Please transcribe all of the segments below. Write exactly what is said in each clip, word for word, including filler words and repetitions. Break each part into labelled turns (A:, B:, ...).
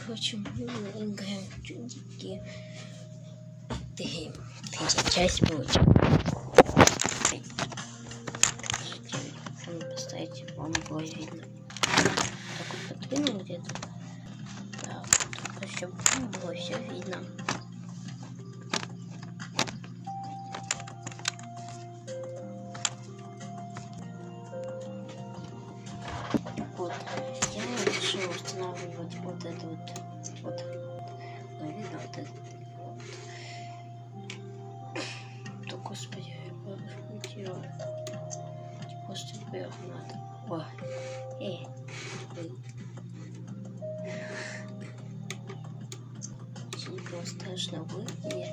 A: почему мы играем в чудики? Ты, третья часть будет. Поставите, вам было видно. Так вот подвинул где-то. Да, только чтобы вам было все видно. Вот, я решила устанавливать вот это вот, вот, ну, видно вот это вот. Да, господи, я что делаю? Просто вверх надо. О, эй, ничего страшного выглядит.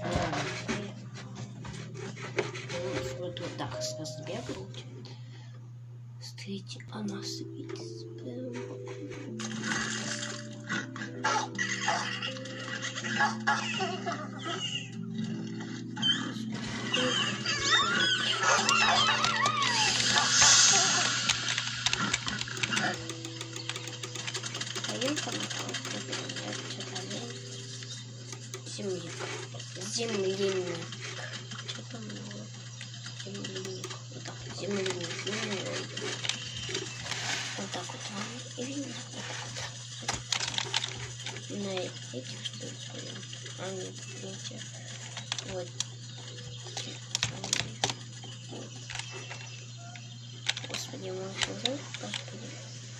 A: Вот вот так сразу бегал. Смотрите, она светится. Пойдем-ка на земли. Земляник. Что там было? Земляник. Вот так, земляник. Вот так вот. И видно, вот так вот. На этих, что ли, пойдем? А, нет, видите. Вот. Господи, мы уже, господи.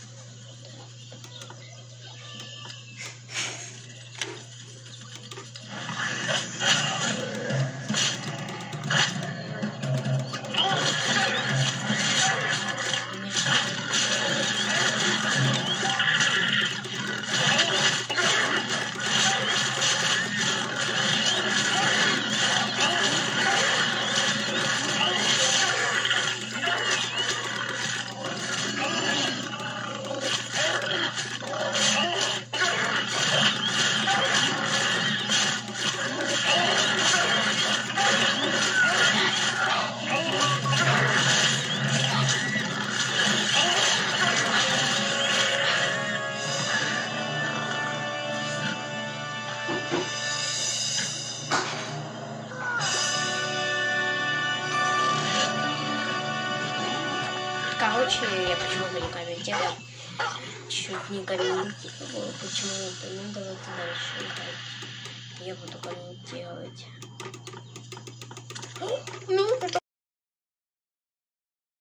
A: Короче, я почему-то не комментирую. Чуть не комментирую почему-то. Ну, давайте дальше играть. Я буду комментировать. Ну,